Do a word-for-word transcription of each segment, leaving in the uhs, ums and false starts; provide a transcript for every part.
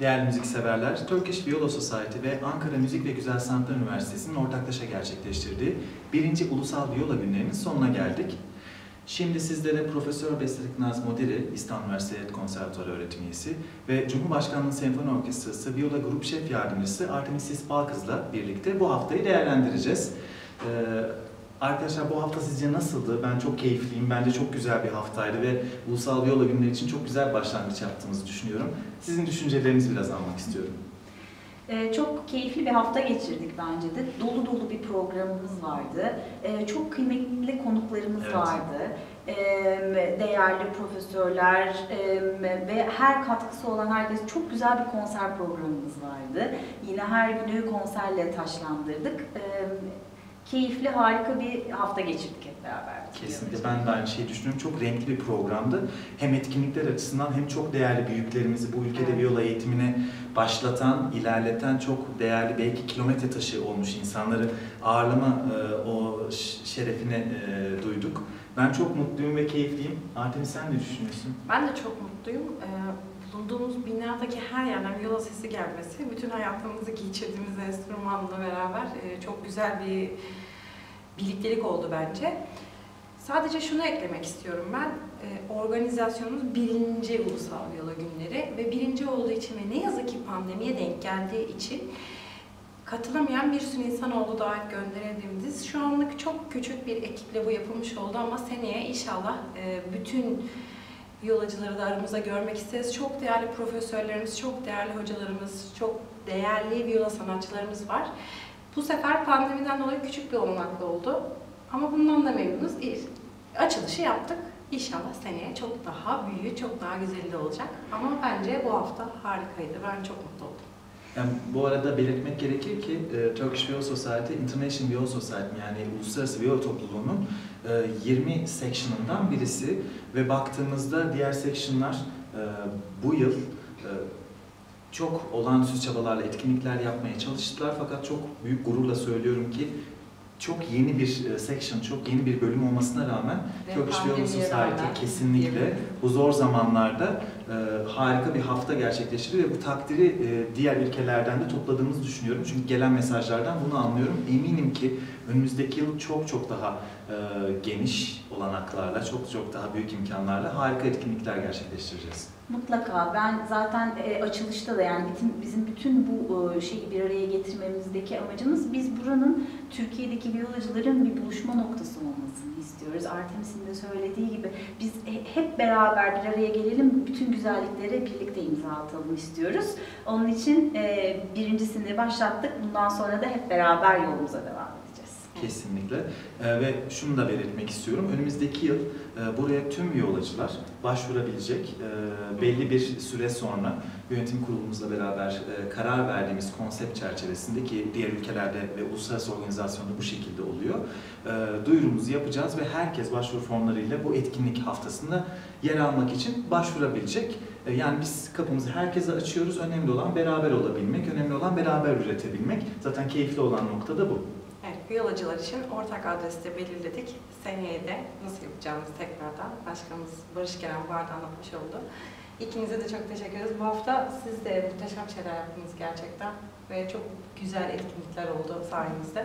Değerli müzikseverler, Turkish Viola Society ve Ankara Müzik ve Güzel Sanatlar Üniversitesi'nin ortaklaşa gerçekleştirdiği birinci Ulusal Viola Günleri'nin sonuna geldik. Şimdi sizlere Profesör Besterik Naz Modiri, İstanbul Üniversitesi Konservatuarı öğretim üyesi ve Cumhurbaşkanlığı Senfoni Orkestrası Viola Grup Şef Yardımcısı Artemisis Balkız'la birlikte bu haftayı değerlendireceğiz. Ee, Arkadaşlar bu hafta sizce nasıldı? Ben çok keyifliyim. Bence çok güzel bir haftaydı ve Ulusal Viola Günleri için çok güzel bir başlangıç yaptığımızı düşünüyorum. Sizin düşüncelerinizi biraz almak istiyorum. Ee, çok keyifli bir hafta geçirdik bence de. Dolu dolu bir programımız vardı. Ee, çok kıymetli konuklarımız Evet. vardı. Ee, değerli profesörler e, ve her katkısı olan herkes, çok güzel bir konser programımız vardı. Yine her günü konserle taşlandırdık. Ee, Keyifli, harika bir hafta geçirdik hep beraber. Kesinlikle ben de aynı şeyi düşünüyorum. Çok renkli bir programdı. Hem etkinlikler açısından hem çok değerli büyüklerimizi bu ülkede Evet. viola eğitimine başlatan, ilerleten çok değerli, belki kilometre taşı olmuş insanları ağırlama e, o şerefine e, duyduk. Ben çok mutluyum ve keyifliyim. Artemis, sen ne düşünüyorsun? Ben de çok mutluyum. Ee, bulunduğumuz binadaki her yerden viola sesi gelmesi, bütün hayatımızı geçirdiğimiz enstrümanla beraber e, çok güzel bir birliktelik oldu bence. Sadece şunu eklemek istiyorum ben. E, organizasyonumuz birinci Ulusal Viola Günleri ve birinci olduğu için ve ne yazık ki pandemiye denk geldiği için katılamayan bir sürü insan oldu, davet gönderediğimiz. Şu anlık çok küçük bir ekiple bu yapılmış oldu ama seneye inşallah e, bütün violacıları da aramızda görmek isteriz. Çok değerli profesörlerimiz, çok değerli hocalarımız, çok değerli viola sanatçılarımız var. Bu sefer pandemiden dolayı küçük bir olanaklı oldu. Ama bundan da memnunuz. Açılışı yaptık. İnşallah seneye çok daha büyüğü, çok daha güzeli de olacak. Ama bence bu hafta harikaydı. Ben çok mutlu oldum. Yani bu arada belirtmek gerekir ki e, Turkish Viola Society, International Viola Society yani Uluslararası Viola Topluluğu'nun e, yirmi section'ından birisi ve baktığımızda diğer section'lar e, bu yıl e, çok olağanüstü çabalarla etkinlikler yapmaya çalıştılar fakat çok büyük gururla söylüyorum ki çok yeni bir section, çok yeni bir bölüm olmasına rağmen Turkish Viola Society kesinlikle bu zor zamanlarda e, harika bir hafta gerçekleştirdi ve bu takdiri e, diğer ülkelerden de topladığımızı düşünüyorum. Çünkü gelen mesajlardan bunu anlıyorum. Eminim ki önümüzdeki yıl çok çok daha e, geniş olanaklarla, çok çok daha büyük imkanlarla harika etkinlikler gerçekleştireceğiz. Mutlaka. Ben zaten e, açılışta da yani bütün, bizim bütün bu e, şeyi bir araya getirmemizdeki amacımız, biz buranın Türkiye'deki violacıların bir buluşma noktası olmasını istiyoruz. Artemis'in de söylediği gibi biz e, hep beraber bir araya gelelim, bütün güzelliklere birlikte imza atalım istiyoruz. Onun için e, birincisini başlattık. Bundan sonra da hep beraber yolumuza devam edeceğiz. Kesinlikle. Ee, ve şunu da belirtmek istiyorum. Önümüzdeki yıl e, buraya tüm violacılar başvurabilecek. E, belli bir süre sonra yönetim kurulumuzla beraber e, karar verdiğimiz konsept çerçevesinde, ki diğer ülkelerde ve uluslararası organizasyonda bu şekilde oluyor. E, duyurumuzu yapacağız ve herkes başvuru formlarıyla bu etkinlik haftasında yer almak için başvurabilecek. E, yani biz kapımızı herkese açıyoruz. Önemli olan beraber olabilmek, önemli olan beraber üretebilmek. Zaten keyifli olan nokta da bu. Evet, violacılar için ortak adresi de belirledik. Seneye de nasıl yapacağımızı tekrardan Başkanımız Barış Kerem bu arada anlatmış oldu. İkinize de çok teşekkür ederiz. Bu hafta siz de muhteşem şeyler yaptınız gerçekten ve çok güzel etkinlikler oldu sayenizde.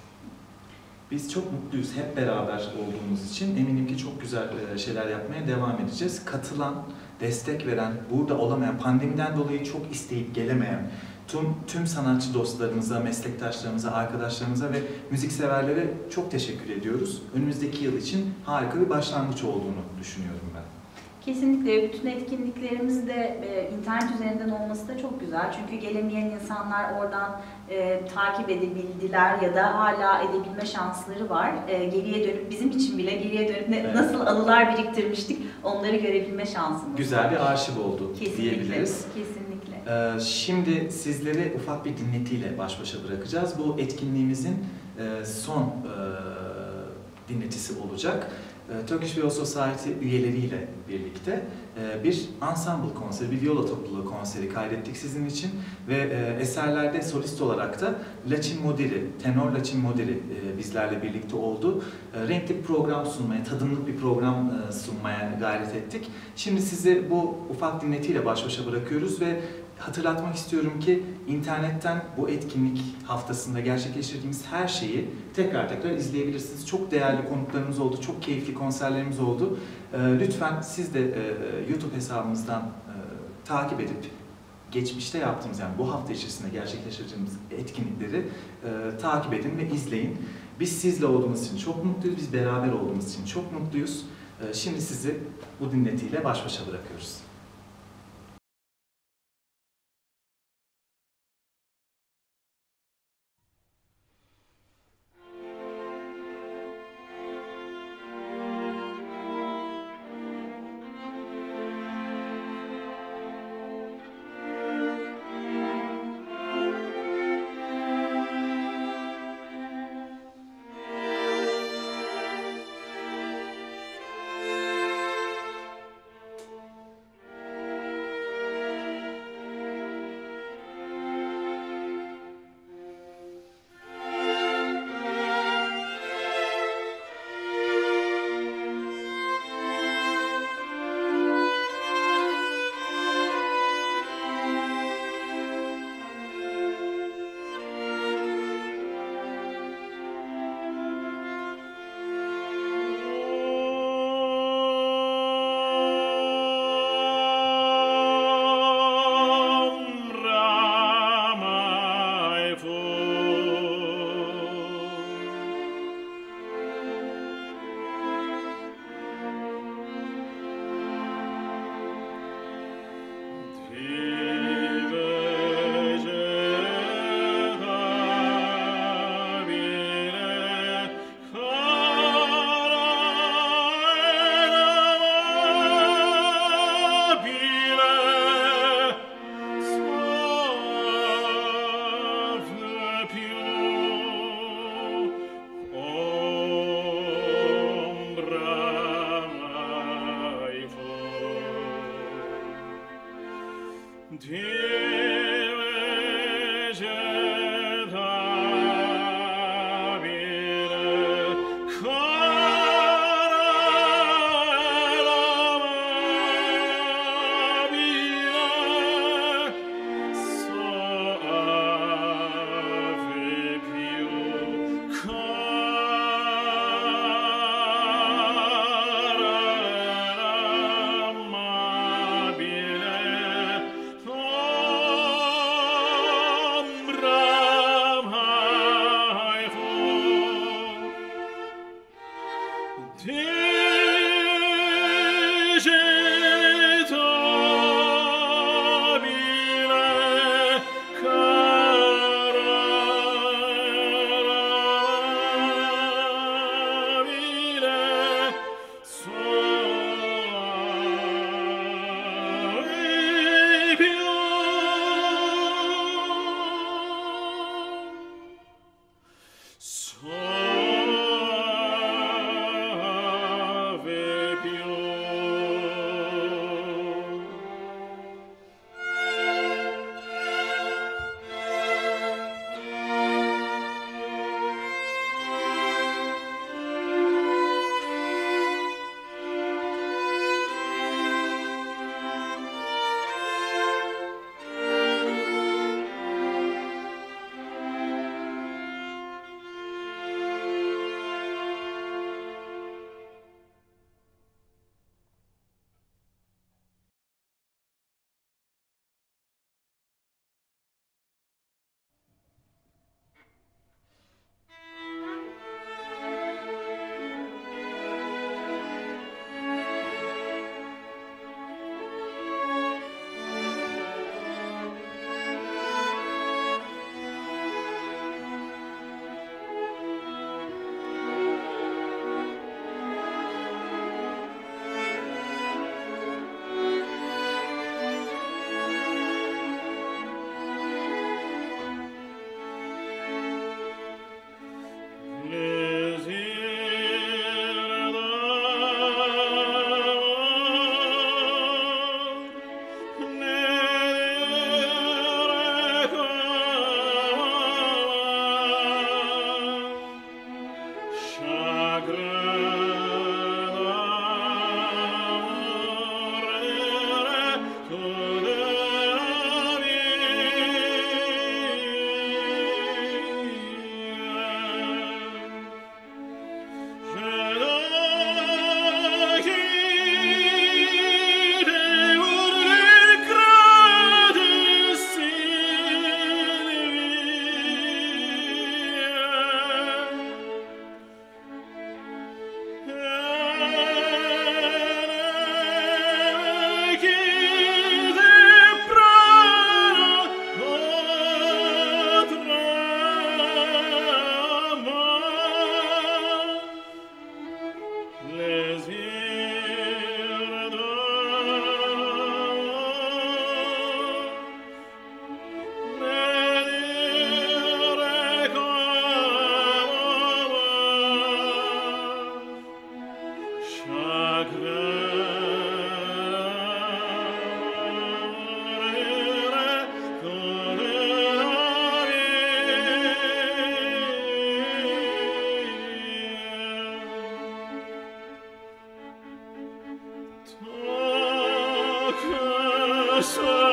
Biz çok mutluyuz hep beraber olduğumuz için. Eminim ki çok güzel şeyler yapmaya devam edeceğiz. Katılan, destek veren, burada olamayan, pandemiden dolayı çok isteyip gelemeyen tüm, tüm sanatçı dostlarımıza, meslektaşlarımıza, arkadaşlarımıza ve müzikseverlere çok teşekkür ediyoruz. Önümüzdeki yıl için harika bir başlangıç olduğunu düşünüyorum ben. Kesinlikle. Bütün etkinliklerimiz de e, internet üzerinden olması da çok güzel. Çünkü gelemeyen insanlar oradan e, takip edebildiler ya da hala edebilme şansları var. E, geriye dönüp, bizim için bile geriye dönüp ne, Evet. nasıl anılar biriktirmiştik, onları görebilme şansımız Güzel var. bir arşiv oldu Kesinlikle, diyebiliriz. kesinlikle. Ee, şimdi sizleri ufak bir dinletiyle baş başa bırakacağız. Bu etkinliğimizin e, son e, dinletisi olacak. E, Turkish Viola Society üyeleriyle birlikte e, bir ensemble konseri, bir viola topluluğu konseri kaydettik sizin için ve e, eserlerde solist olarak da Laçin Modiri, tenor Laçin Modiri e, bizlerle birlikte oldu. E, renkli bir program sunmaya, tadımlık bir program e, sunmaya gayret ettik. Şimdi sizi bu ufak dinletiyle baş başa bırakıyoruz ve hatırlatmak istiyorum ki internetten bu etkinlik haftasında gerçekleştirdiğimiz her şeyi tekrar tekrar izleyebilirsiniz. Çok değerli konuklarımız oldu, çok keyifli konserlerimiz oldu. Lütfen siz de YouTube hesabımızdan takip edip geçmişte yaptığımız, yani bu hafta içerisinde gerçekleştirdiğimiz etkinlikleri takip edin ve izleyin. Biz sizle olduğumuz için çok mutluyuz, biz beraber olduğumuz için çok mutluyuz. Şimdi sizi bu dinletiyle baş başa bırakıyoruz. Ra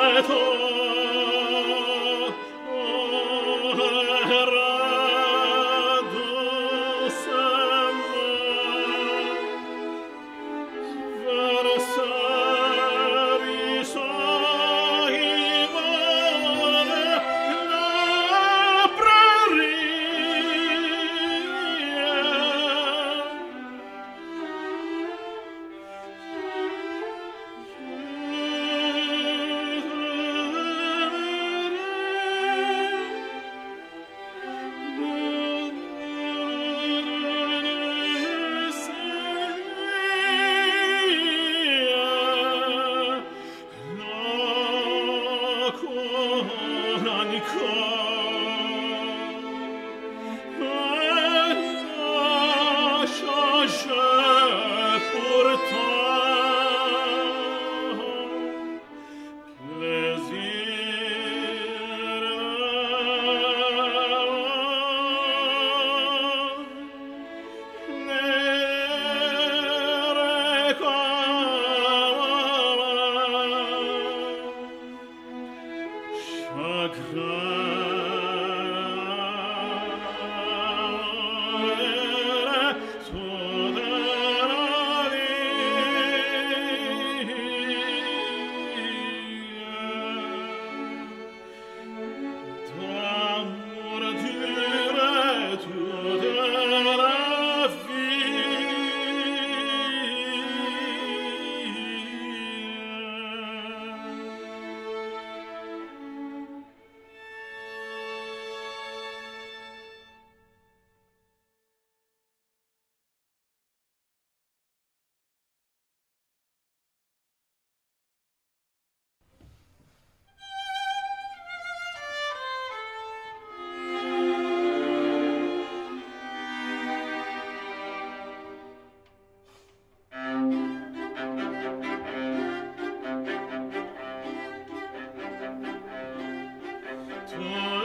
Oh